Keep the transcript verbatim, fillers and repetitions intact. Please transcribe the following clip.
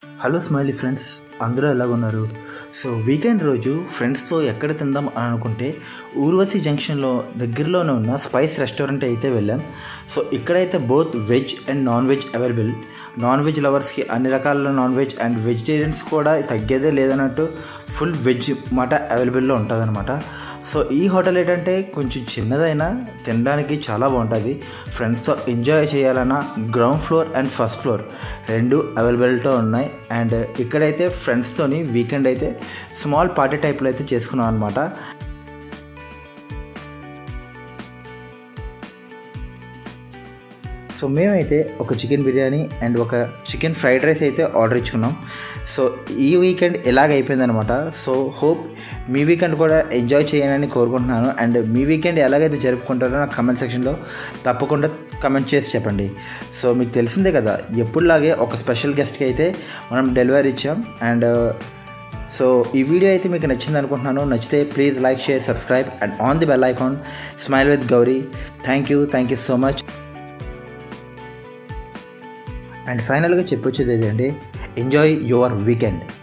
Hello smiley friends, అందరూ ఎలాగున్నారు? So weekend రోజు ఫ్రెండ్స్తో ఎక్కడ తిందాం అని అనుకుంటే ఊర్వశి జంక్షన్లో దగ్గరలోనే ఉన్న స్పైస్ రెస్టారెంట్ అయితే వెళ్ళాం. సో ఇక్కడైతే both veg and non veg available. Non veg లవర్స్కి అన్ని రకాల నాన్ వెజ్ అండ్ వెజిటేరియన్స్ కూడా తగ్గేదే లేదన్నట్టు ఫుల్ వెజ్ మాట అవైలబుల్లో ఉంటుంది అనమాట. సో ఈ హోటల్ ఏంటంటే కొంచెం చిన్నదైనా తినడానికి చాలా బాగుంటుంది. ఫ్రెండ్స్తో ఎంజాయ్ చేయాలన్నా ground floor and first floor రెండు అవైలబిలిటీలో ఉన్నాయి. అండ్ ఇక్కడైతే ఫ్రెండ్స్తోని వీకెండ్ అయితే స్మాల్ పార్టీ టైప్లో అయితే చేసుకున్నాం అనమాట. సో మేమైతే ఒక చికెన్ బిర్యానీ అండ్ ఒక చికెన్ ఫ్రైడ్ రైస్ అయితే ఆర్డర్ ఇచ్చుకున్నాం. సో ఈ వీకెండ్ ఎలాగ అయిపోయిందనమాట. సో హోప్ మీ వీకెండ్ కూడా ఎంజాయ్ చేయాలని కోరుకుంటున్నాను. అండ్ మీ వీకెండ్ ఎలాగైతే జరుపుకుంటారో నాకు కమెంట్ సెక్షన్లో తప్పకుండా కమెంట్ చేసి చెప్పండి. సో మీకు తెలిసిందే కదా, ఎప్పుడులాగే ఒక స్పెషల్ గెస్ట్కి అయితే మనం డెలివరీ ఇచ్చాం. అండ్ సో ఈ వీడియో అయితే మీకు నచ్చింది అనుకుంటున్నాను. నచ్చితే please like, share, subscribe and on the bell icon. Smile with Gauri. Thank you thank you so much. And ఫైనల్గా చెప్పొచ్చేది ఏంటంటే, ఎంజాయ్ యువర్ వీకెండ్.